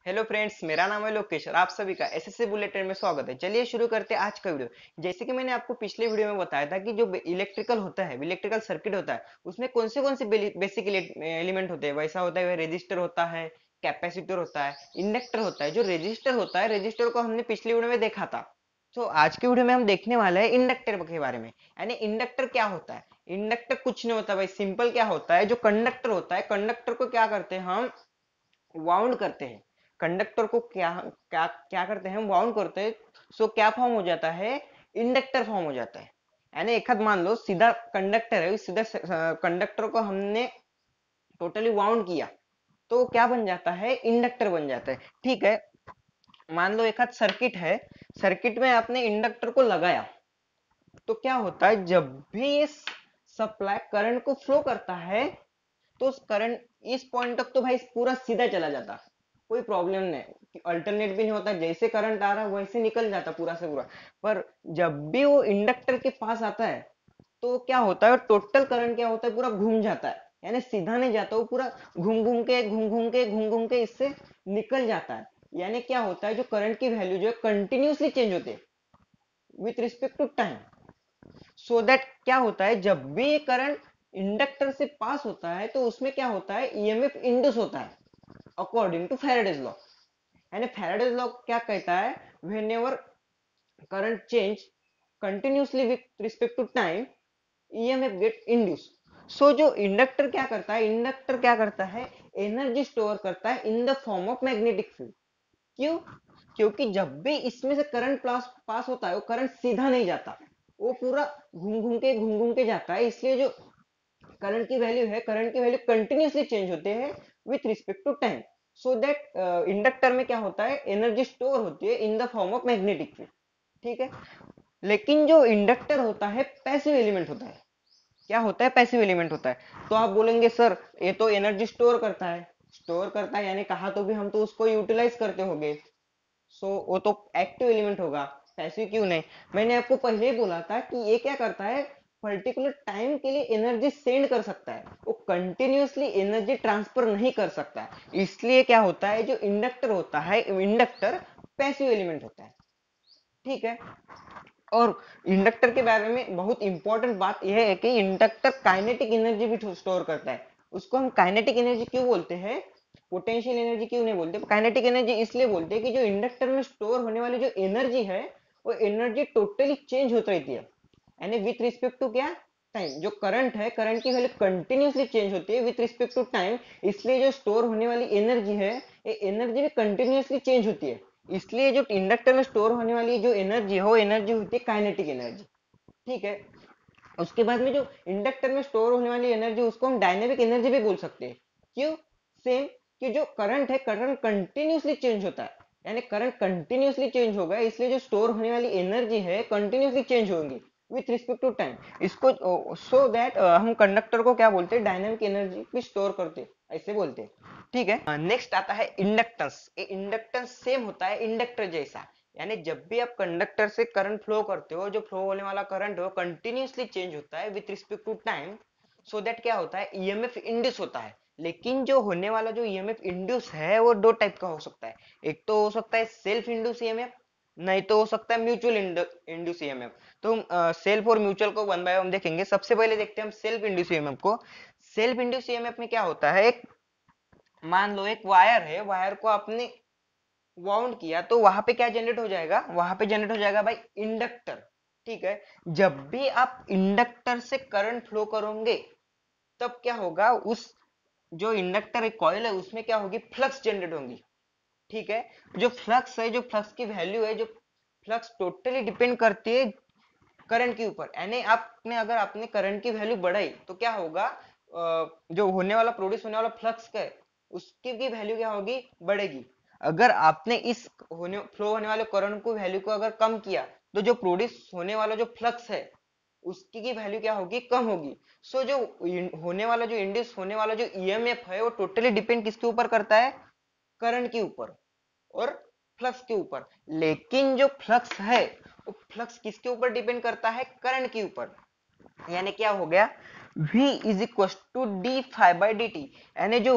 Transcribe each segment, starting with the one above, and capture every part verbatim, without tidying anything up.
Hello friends, मेरा नाम है लोकेश और आप सभी का एसएससी बुलेटिन में स्वागत है। चलिए शुरू करते हैं आज का वीडियो। जैसे कि मैंने आपको पिछले वीडियो में बताया था कि जो इलेक्ट्रिकल होता है, इलेक्ट्रिकल सर्किट होता है, उसमें कौन से कौन से बेसिक एलिमेंट होते हैं। वैसा होता है रेजिस्टर होता है, कैपेसिटर होता है, इंडक्टर होता है। जो रेजिस्टर होता है, रेजिस्टर को हमने पिछले वीडियो में देखा था। तो आज के वीडियो में हम देखने वाले हैं इंडक्टर के बारे में। यानी इंडक्टर क्या होता है। इंडक्टर कुछ नहीं होता भाई, सिंपल क्या होता है, जो कंडक्टर होता है, कंडक्टर को क्या करते हैं हम, वाउंड करते हैं। कंडक्टर को क्या क्या क्या करते हैं हम, वाउंड करते हैं। सो क्या फॉर्म हो जाता है, इंडक्टर फॉर्म हो जाता है। यानी एक हाथ मान लो सीधा कंडक्टर है, सीधा कंडक्टर को हमने टोटली वाउंड किया तो क्या बन जाता है, इंडक्टर बन जाता है। ठीक है, मान लो एक हाथ सर्किट है, सर्किट में आपने इंडक्टर को लगाया तो क्या होता है, जब भी ये सप्लाई करंट को फ्लो करता है तो करंट इस पॉइंट तक तो भाई पूरा सीधा चला जाता, कोई प्रॉब्लम नहीं, अल्टरनेट भी नहीं होता, जैसे करंट आ रहा है वैसे निकल जाता पूरा से पूरा। पर जब भी वो इंडक्टर के पास आता है तो क्या होता है, टोटल करंट क्या होता है, पूरा घूम जाता है। यानी सीधा नहीं जाता, वो पूरा घूम घूम के घूम घूम के घूम घूम के इससे निकल जाता है। यानी क्या होता है, जो करंट की वैल्यू जो है कंटिन्यूसली चेंज होते हैं with respect to time. So that क्या होता है, जब भी ये करंट इंडक्टर से पास होता है तो उसमें क्या होता है, ईएमएफ इंड्यूस होता है अकॉर्डिंग टू फैराडेज लॉ। यानी फैराडेज लॉ क्या कहता है, whenever current change continuously with respect to time, EMF get induce. So जो इंडक्टर क्या करता है, इंडक्टर क्या करता है, एनर्जी स्टोर करता है in the form of magnetic field. क्यों? क्योंकि जब भी इसमें से करंट पास पास होता है वो करंट सीधा नहीं जाता, वो पूरा घूम घूम के घूम घूम के जाता है। इसलिए जो करंट की वैल्यू है, करंट की वैल्यू कंटिन्यूसली चेंज होते हैं with respect to time. So that inductor में क्या होता है, एनर्जी स्टोर होती है in the form of magnetic field. ठीक है, लेकिन जो इंडक्टर होता है पैसिव एलिमेंट होता है। क्या होता है, पैसिव एलिमेंट होता है। तो आप बोलेंगे सर ये तो एनर्जी स्टोर करता है, स्टोर करता है यानी कहा तो भी हम तो उसको यूटिलाइज करते होंगे। सो so, वो तो एक्टिव एलिमेंट होगा, पैसिव क्यों नहीं। मैंने आपको पहले ही बोला था कि ये क्या करता है, पर्टिकुलर टाइम के लिए एनर्जी सेंड कर सकता है, वो कंटिन्यूअसली एनर्जी ट्रांसफर नहीं कर सकता। इसलिए क्या होता है, जो इंडक्टर होता है, इंडक्टर पैसिव एलिमेंट होता है। ठीक है, और इंडक्टर के बारे में बहुत इंपॉर्टेंट बात यह है कि इंडक्टर काइनेटिक एनर्जी भी स्टोर करता है। उसको हम काइनेटिक एनर्जी क्यों बोलते हैं, पोटेंशियल एनर्जी क्यों नहीं बोलते, काइनेटिक एनर्जी इसलिए बोलते हैं कि जो इंडक्टर में स्टोर होने वाली जो एनर्जी है वो एनर्जी टोटली चेंज होती रहती है। यानी विथ रिस्पेक्ट टू क्या, टाइम। जो करंट है, करंट की वैल्यू कंटिन्यूसली चेंज होती है विथ रिस्पेक्ट टू टाइम। इसलिए जो स्टोर होने वाली एनर्जी है, ये एनर्जी भी कंटिन्यूसली चेंज होती है। इसलिए जो इंडक्टर में स्टोर होने वाली जो एनर्जी है वो एनर्जी होती है काइनेटिक एनर्जी। ठीक है, उसके बाद में जो इंडक्टर में स्टोर होने वाली एनर्जी उसको हम डायनेमिक एनर्जी भी बोल सकते हैं। क्यों? सेम, कि जो करंट है, करंट कंटिन्यूसली चेंज होता है। यानी करंट कंटिन्यूसली चेंज होगा, इसलिए जो स्टोर होने वाली एनर्जी है कंटिन्यूसली चेंज होगी विथ रिस्पेक्ट टू टाइम। इसको सो दैट हम कंडक्टर को क्या बोलते हैं, डायनेमिक एनर्जी भी स्टोर करते हैं, ऐसे बोलते हैं। ठीक है, नेक्स्ट आता है इंडक्टेंस। ये इंडक्टेंस सेम होता है इंडक्टर जैसा। यानी जब भी आप कंडक्टर से करंट फ्लो करते हो, जो फ्लो होने वाला करंट हो कंटिन्यूसली चेंज होता है with respect to time. So that क्या होता है, ईएमएफ इंड्यूस होता है। लेकिन जो होने वाला जो ईएमएफ इंड्यूस है वो दो टाइप का हो सकता है। एक तो हो सकता है सेल्फ इंड्यूस ईएमएफ, नहीं तो हो सकता है म्यूचुअल इंड्यूस ईएमएफ। तो हम सेल्फ और म्यूचुअल को वन बाय वन देखेंगे। सबसे पहले देखते हैं हम सेल्फ इंड्यूस ईएमएफ को। सेल्फ इंड्यूस ईएमएफ में क्या होता है, एक मान लो एक वायर है, वायर को आपने वाउंड किया तो वहां पे क्या जनरेट हो जाएगा, वहां पे जनरेट हो जाएगा भाई इंडक्टर। ठीक है, जब भी आप इंडक्टर से करंट फ्लो करोगे तब क्या होगा, उस जो इंडक्टर एक कॉइल है उसमें क्या होगी, फ्लक्स जनरेट होगी। ठीक है, जो फ्लक्स है, जो फ्लक्स की वैल्यू है, जो फ्लक्स टोटली डिपेंड करती है करंट के ऊपर। यानी आपने अगर आपने करंट की वैल्यू बढ़ाई तो क्या होगा, जो होने वाला प्रोड्यूस होने वाला फ्लक्स का है उसकी भी वैल्यू क्या होगी, बढ़ेगी। अगर आपने इस होने फ्लो होने वाले करंट को वैल्यू को अगर कम किया तो जो प्रोड्यूस होने वाला जो फ्लक्स है उसकी की वैल्यू क्या होगी, कम होगी। सो so, जो होने वाला जो इंड्यूस होने वाला जो ईएमएफ है वो टोटली डिपेंड किसके ऊपर करता है, करंट के ऊपर और फ्लक्स के ऊपर। लेकिन जो फ्लक्स है वो फ्लक्स किसके ऊपर डिपेंड करता है, करंट के ऊपर। यानी क्या हो गया, V is equal to D phi by D T, यानी जो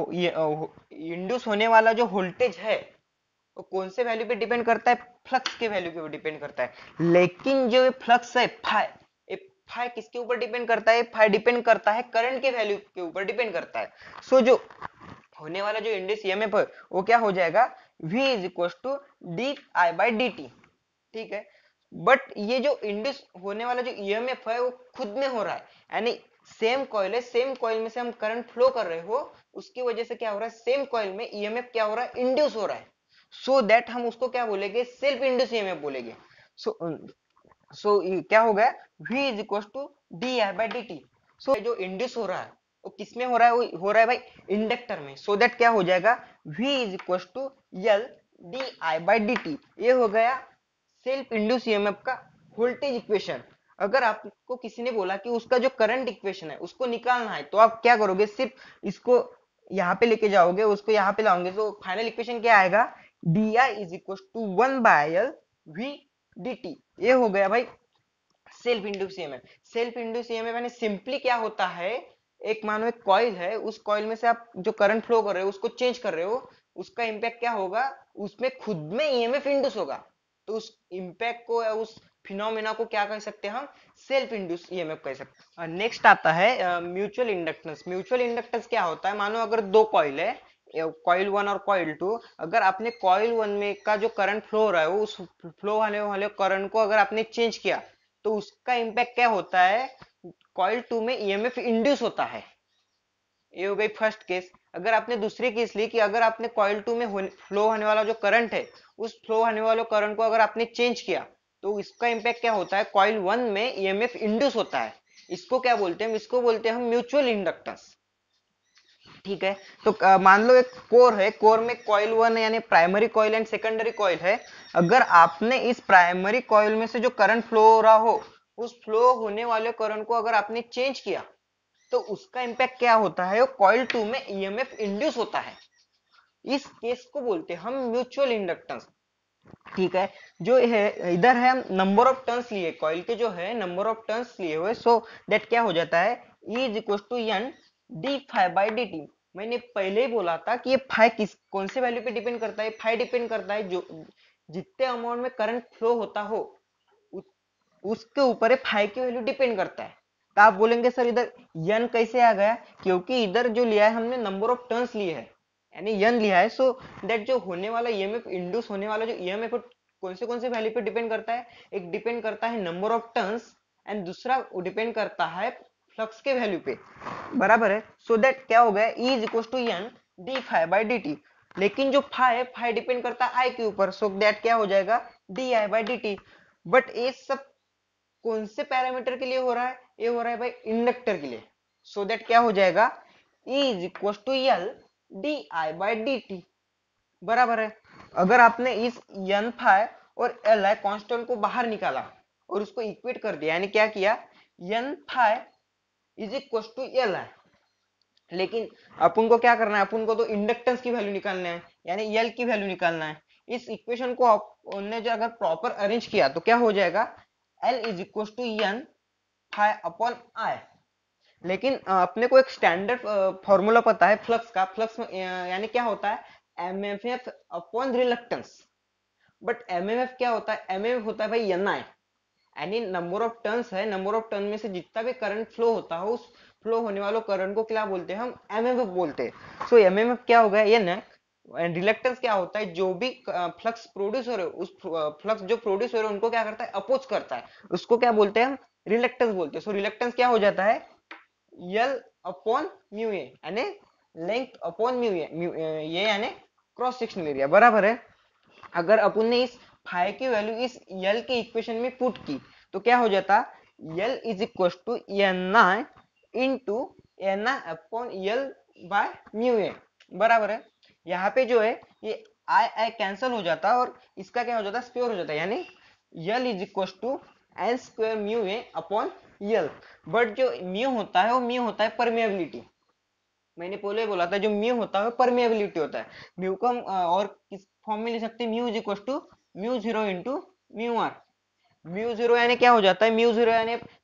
इंड्यूस होने वाला जो वोल्टेज है वो कौन से वैल्यू पे डिपेंड करता है, फ्लक्स के वैल्यू पे डिपेंड करता है। लेकिन जो फ्लक्स है फाई, फाई किसके ऊपर डिपेंड करता है, फाई डिपेंड करता है करंट के वैल्यू के ऊपर डिपेंड करता है। सो so, जो होने वाला जो इंड्यूस ईएमएफ है वो क्या हो जाएगा, V is equal to D I by D T, ठीक है। बट ये जो इंड्यूस होने वाला जो ईएमएफ है वो खुद में हो रहा है, यानी सेम कॉइल है, सेम कॉइल में से हम करंट फ्लो कर रहे हो, उसकी वजह से क्या हो रहा है, सेम कॉइल में ईएमएफ क्या हो रहा है, इंड्यूस हो रहा है। सो so दैट हम उसको क्या बोलेंगे, सेल्फ इंड्यूस ईएमएफ बोलेंगे। सो सो क्या हो गया, V is equal to D I by D T. So जो इंड्यूस हो रहा है वो किस में हो रहा है, वो हो रहा है भाई इंडक्टर में। सो so दैट क्या हो जाएगा, V is equal to L D I by D T. ये हो गया सेल्फ इंड्यूस ईएमएफ का वोल्टेज इक्वेशन। अगर आपको किसी ने बोला कि उसका जो करंट इक्वेशन है उसको निकालना है, तो आप क्या करोगे, सिर्फ इसको यहाँ पे लेके जाओगे, उसको यहाँ पे लाओगे, तो फाइनल इक्वेशन क्या आएगा, D I is equal to one by L V D T. ये हो गया भाई self induce EMF. Self induce EMF यानी सिंपली क्या होता है, एक मानो एक कॉइल है, उस कॉइल में से आप जो करंट फ्लो कर रहे हो उसको चेंज कर रहे हो, उसका इंपैक्ट क्या होगा, उसमें खुद में ईएमएफ इंड्यूस होगा। तो उस इंपैक्ट को या उस फिनोमेना को क्या कह सकते हैं हम, सेल्फ इंड्यूस ईएमएफ कह सकते हैं। नेक्स्ट आता है म्यूचुअल इंडक्टेंस। म्यूचुअल इंडक्टेंस क्या होता है, मानो अगर दो कॉइल है, कॉइल वन और कॉइल टू, अगर आपने कॉइल वन में का जो करंट फ्लो हो रहा है वो उस फ्लो होने वाले करंट को अगर आपने चेंज किया तो उसका इंपैक्ट क्या होता है, कॉइल टू में ईएमएफ इंड्यूस होता है। ये हो गई फर्स्ट केस। अगर आपने दूसरी केस ली कि अगर आपने कॉइल टू में फ्लो होने वाला जो करंट है उस फ्लो होने वाले करंट को अगर आपने चेंज किया तो इसका इंपैक्ट क्या होता है, कॉइल वन में ईएमएफ इंड्यूस होता है। इसको क्या बोलते हैं, इसको बोलते हैं हम म्यूचुअल इंडक्टेंस, ठीक है। तो uh, मान लो एक कोर है, कोर में कॉइल वन यानी primary coil and secondary coil है। अगर आपने इस प्राइमरी कॉइल में से जो करंट फ्लो हो रहा हो उस फ्लो होने वाले करंट को अगर आपने चेंज किया तो उसका इंपैक्ट क्या होता है, कॉइल टू में ईएमएफ इंड्यूस होता है। इस केस को बोलते हैं हम म्यूचुअल इंडक्टेंस, ठीक है। जो है इधर है हम नंबर ऑफ टर्न्स लिए, कॉइल के जो है नंबर ऑफ टर्न्स लिए हुए, सो दैट क्या हो जाता है, E is equal to N D phi by D T. मैंने पहले ही बोला था कि ये फाइव किस कौन से वैल्यू पे डिपेंड करता है, फाइव डिपेंड करता है जो जितने अमाउंट में करंट फ्लो होता हो उ, उसके ऊपर ये फाइव की वैल्यू डिपेंड करता है। तो आप बोलेंगे सर इधर एन कैसे आ गया, क्योंकि इधर जो लिया है हमने नंबर ऑफ टर्न्स लिए है यानी एन लिया है। सो दैट जो होने वाला ईएमएफ इंड्यूस होने वाला जो ईएमएफ कौन से कौन से वैल्यू पे डिपेंड करता है, एक डिपेंड करता है नंबर ऑफ टर्न्स एंड दूसरा डिपेंड करता है फ्लक्स के वैल्यू पे, बराबर है। सो so दैट क्या हो गया, E is equal to N D phi by D T. लेकिन जो फाइव है फाइव डिपेंड करता है आई के ऊपर, सो so दैट क्या हो जाएगा D I by D T. But ये सब कौन से पैरामीटर के लिए हो रहा है, ये हो रहा है भाई इंडक्टर के लिए। सो so दैट क्या हो जाएगा, E is equal to L D I by D T, बराबर है। अगर आपने इस एन फाइव और एल आई कॉन्स्टेंट को बाहर निकाला और उसको इक्वेट कर दिया, यानी क्या किया, N phi is equal to L I, लेकिन अपन को क्या करना है, अपन को तो इंडक्टेंस की वैल्यू निकालना है यानी एल की वैल्यू निकालना है। इस इक्वेशन को आपने जो अगर प्रॉपर अरेंज किया तो क्या हो जाएगा, L is equal to N phi upon I. लेकिन अपने को एक स्टैंडर्ड फॉर्मूला पता है फ्लक्स का, फ्लक्स यानी क्या होता है, MMF upon reluctance. But MMF क्या होता है, एमएमएफ होता है भाई एन आई, यानी नंबर ऑफ टर्न्स है, नंबर ऑफ टर्न में से जितना भी करंट फ्लो होता है उस फ्लो होने वाले करंट को क्या बोलते हैं हम, एमएमएफ बोलते हैं। सो एमएमएफ क्या हो गया, एन है। एंड रिलक्टेंस क्या होता है, जो भी फ्लक्स प्रोड्यूस हो रहे उस फ्लक्स जो प्रोड्यूस हो रहे उनको क्या करता है, अपोज करता है, उसको क्या बोलते हैं हम, रिलक्टेंस बोलते हैं। सो रिलक्टेंस क्या हो जाता है, यल अपॉन म्यू ए यानी लेंथ अपॉन म्यू ए, ये यानी क्रॉस सेक्शनल एरिया, बराबर है। अगर अपन ने इस फाइव की वैल्यू इस यल के इक्वेशन में पुट की तो क्या हो जाता, L is equal to N I into N I upon L by mu A, बराबर है। यहाँ पे जो है ये आई आई कैंसिल हो जाता और इसका क्या हो जाता, स्क्वायर हो जाता है, यानी L is equal to N square mu A upon L. But जो म्यू होता है वो म्यू होता है परमेबिलिटी। मैंने पहले बोला था जो म्यू होता है परमेबिलिटी होता है। म्यू को हम और किस फॉर्म में लिख सकते हैं, mu is equal to mu zero into mu R. Mu zero यानी क्या हो जाता है, म्यू जीरो यानी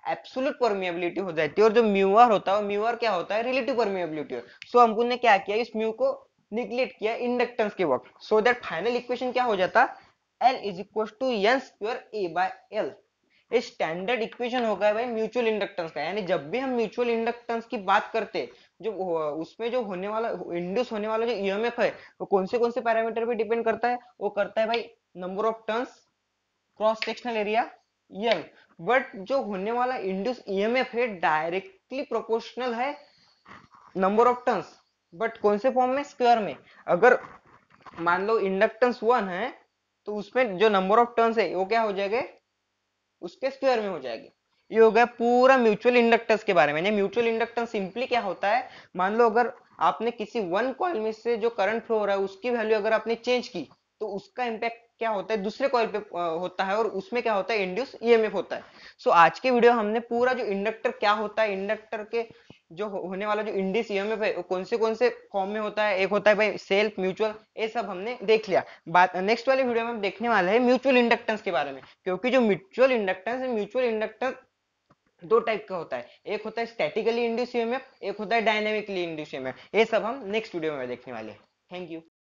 एब्सोल्यूट परमिएबिलिटी हो जाती है, और जो म्यू आर होता है वो म्यू आर क्या होता है, रिलेटिव परमिएबिलिटी। सो हमको ने क्या किया, इस म्यू को निग्लेक्ट किया इंडक्टेंस के वक्त, सो दैट फाइनल इक्वेशन क्या हो जाता, L is equal to N square A by L. ये स्टैंडर्ड इक्वेशन होगा भाई म्यूचुअल इंडक्टेंस का, यानी जब भी हम म्यूचुअल इंडक्टेंस की बात करते हैं, जो उसमें जो होने वाला इंड्यूस होने वाला जो ईएमएफ है वो कौन से कौन से पैरामीटर पे डिपेंड करता है, वो करता है भाई number of turns, cross sectional area, L. But जो होने वाला इंड्यूस ईएमएफ है डायरेक्टली प्रोपोर्शनल है नंबर ऑफ टर्न्स, बट कौन से फॉर्म में, स्क्वायर में। अगर मान लो इंडक्टेंस वन है तो उसमें जो नंबर ऑफ टर्न्स है वो क्या हो जाएगा, उसके स्क्वायर में हो जाएगी। ये हो गया पूरा म्यूचुअल इंडक्टेंस के बारे में। म्यूचुअल इंडक्टेंस सिंपली क्या होता है, मान लो अगर आपने किसी वन कॉइल में से जो करंट फ्लो हो रहा है उसकी वैल्यू अगर आपने चेंज की तो उसका इंपैक्ट क्या होता है दूसरे कॉइल पे होता है, और उसमें क्या होता है, इंड्यूस ईएमएफ होता है। सो so, आज के वीडियो हमने पूरा जो इंडक्टर क्या होता है, इंडक्टर के जो होने वाला जो इंड्यूस ईएमएफ है वो कौन से कौन से फॉर्म में होता है, एक होता है भाई सेल्फ, म्यूचुअल, ये सब हमने देख लिया। बात नेक्स्ट वाले वीडियो में हम देखने वाले हैं म्यूचुअल इंडक्टेंस के बारे में, क्योंकि जो म्यूचुअल इंडक्टेंस है, म्यूचुअल इंडक्टेंस दो टाइप का होता है, एक होता है स्टैटिकली इंड्यूस ईएमएफ, एक होता है डायनेमिकली इंड्यूस ईएमएफ। ये सब हम नेक्स्ट वीडियो में देखने वाले हैं। Thank you.